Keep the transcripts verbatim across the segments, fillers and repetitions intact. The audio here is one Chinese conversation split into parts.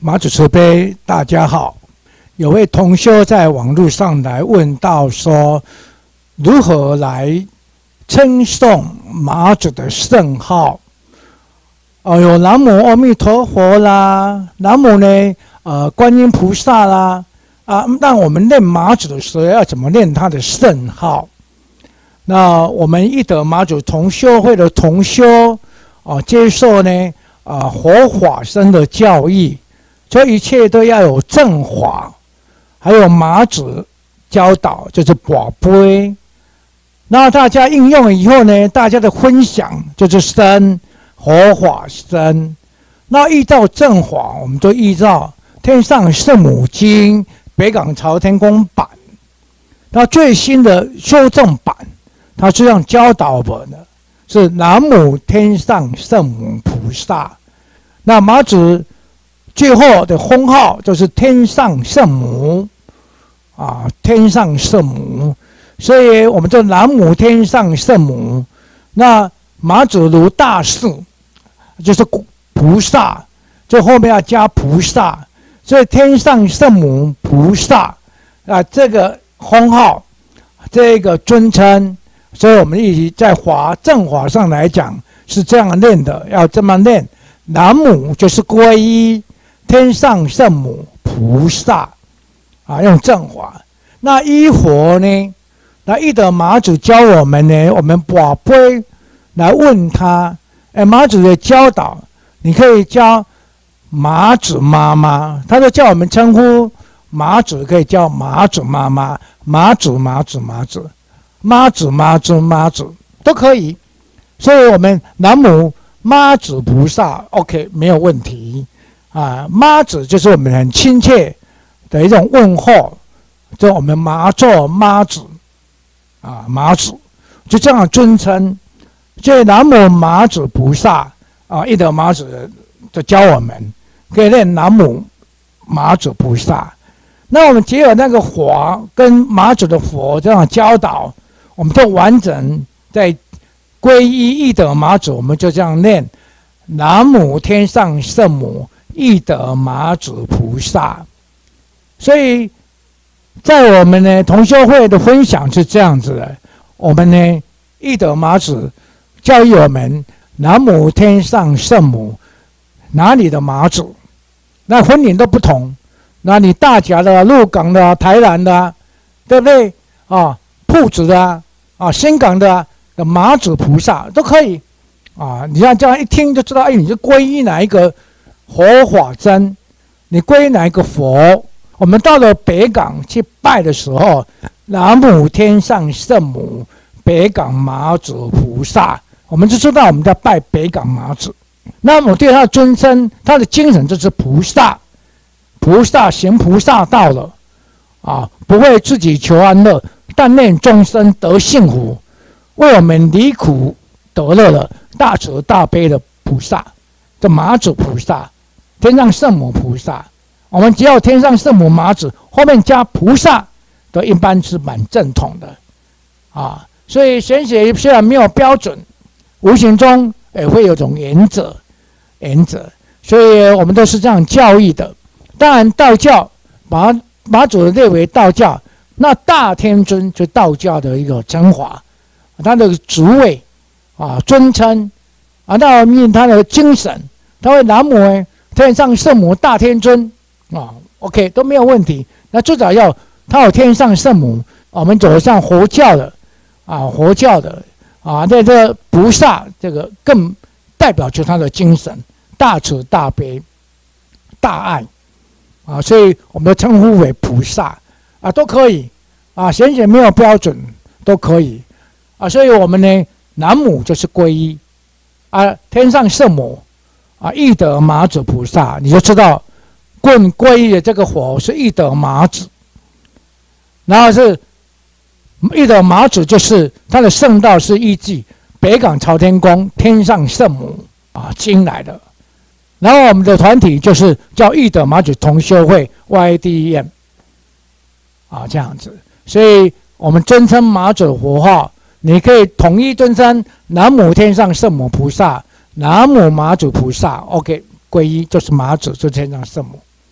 马祖慈悲，大家好。有位同修在网络上来问到说，如何来称颂马祖的圣号？哦，有南无阿弥陀佛啦，南无呢呃观音菩萨啦，啊，那我们念马祖的时候要怎么念他的圣号？那我们义德马祖同修会的同修啊，接受呢啊活法身的教义，所以一切都要有正法，还有马祖教导，就是宝贝。那大家应用以后呢，大家的分享就是生活法身。那依照正法，我们就依照天上圣母经北港朝天宫版，那最新的修正版，它这样教导我的是南无天上圣母菩萨。那马祖最后的封号就是天上圣母啊，天上圣母，所以我们就南无天上圣母。那马祖如大士，就是菩萨，这后面要加菩萨，所以天上圣母菩萨啊，这个封号，这个尊称，所以我们一起在法正法上来讲是这样念的，要这么念。南无就是皈依天上圣母菩萨啊，用正法。那依佛呢？那义德马祖教我们呢，我们宝贝来问他，哎，马祖的教导，你可以叫马祖妈妈，他就叫我们称呼马祖，可以叫马祖妈妈、马祖、马祖、马祖、妈祖、妈祖、妈祖都可以。所以我们南无妈祖菩萨 ，OK， 没有问题啊。妈祖就是我们很亲切的一种问候，就我们麻做妈祖啊，妈祖就这样尊称。所以南无妈祖菩萨啊，义德马祖就教我们可以念南无妈祖菩萨。那我们结合那个佛跟马祖的佛这样教导，我们就完整在皈依义德马祖，我们就这样念南无天上圣母义德马祖菩萨。所以在我们呢同修会的分享是这样子的，我们呢义德马祖教育我们南无天上圣母，哪里的马祖，那分领都不同，那你大甲的、鹿港的、台南的，对不对啊？铺子的啊，新港的的马祖菩萨都可以啊。你像这样一听就知道，哎，你是皈依哪一个活法身，你皈依哪一个佛。我们到了北港去拜的时候，南无天上圣母北港马祖菩萨，我们就知道我们在拜北港马祖。那么对他的尊称，他的精神就是菩萨，菩萨行菩萨道了啊，不为自己求安乐，但愿众生得幸福，为我们离苦得乐的大慈大悲的菩萨，这马祖菩萨，天上圣母菩萨。我们只要天上圣母马祖后面加菩萨，都一般是蛮正统的啊。所以玄学虽然没有标准，无形中也会有种原则，原则。所以我们都是这样教育的。当然，道教把马祖列为道教，那大天尊就道教的一个称法，他的职位啊、尊称啊，那命他的精神，他会南无天上圣母大天尊。啊 ，OK 都没有问题。那至少要他有天上圣母，我们走向佛教的啊，佛教的啊，那这个菩萨这个更代表出他的精神，大慈大悲、大爱啊，所以我们称呼为菩萨啊，都可以啊，显显没有标准都可以啊，所以我们呢，南无就是皈依啊，天上圣母啊，义德马祖菩萨，你就知道。棍皈依的这个佛是义德马祖，然后是义德马祖，就是他的圣道是依据北港朝天宫天上圣母啊经来的，然后我们的团体就是叫义德马祖同修会 Y D M 啊这样子，所以我们尊称马祖佛号，你可以统一尊称南无天上圣母菩萨、南无马祖菩萨 ，OK， 皈依就是马祖，就是天上圣母。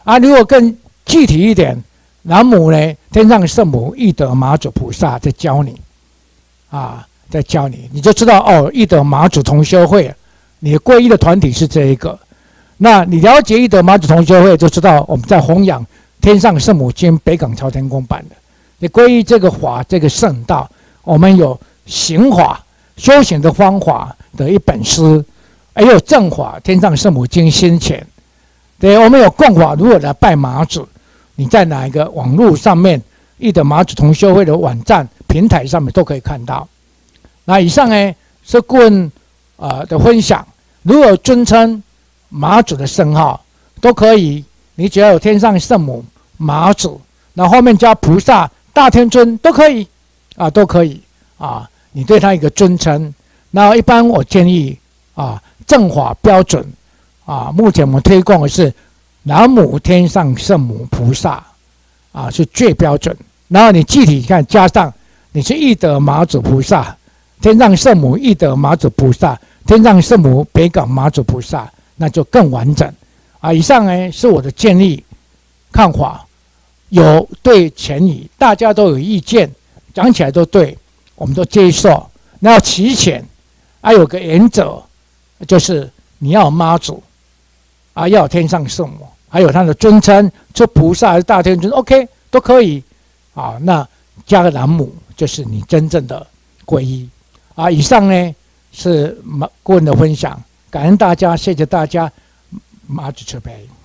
啊，如果更具体一点，南无呢，天上圣母义德妈祖菩萨在教你，啊，在教你，你就知道哦，义德妈祖同修会，你的皈依的团体是这一个。那你了解义德妈祖同修会，就知道我们在弘扬天上圣母经北港朝天宫版的。你皈依这个法，这个圣道，我们有行法修行的方法的一本书，还有正法天上圣母经先前。对，我们有供法如何来拜妈祖。你在哪一个网络上面，义德妈祖同修会的网站平台上面都可以看到。那以上呢是顾问呃的分享，如何尊称妈祖的圣号都可以，你只要有天上圣母、妈祖，然后后面加菩萨、大天尊都可以啊，都可以啊。你对他一个尊称，那一般我建议啊，正法标准啊，目前我们推广的是。南无天上圣母菩萨，啊，是最标准。然后你具体看，加上你是义德妈祖菩萨，天上圣母义德妈祖菩萨，天上圣母北港妈祖菩萨，那就更完整。啊，以上呢是我的建议看法，有对前疑，大家都有意见，讲起来都对，我们都接受。那要齐全，啊，有个原则，就是你要有妈祖，啊，要有天上圣母。还有他的尊称，是菩萨还是大天尊 ，OK 都可以啊。那加个南无，就是你真正的皈依啊。以上呢是马顾问的分享，感恩大家，谢谢大家，妈祖慈悲。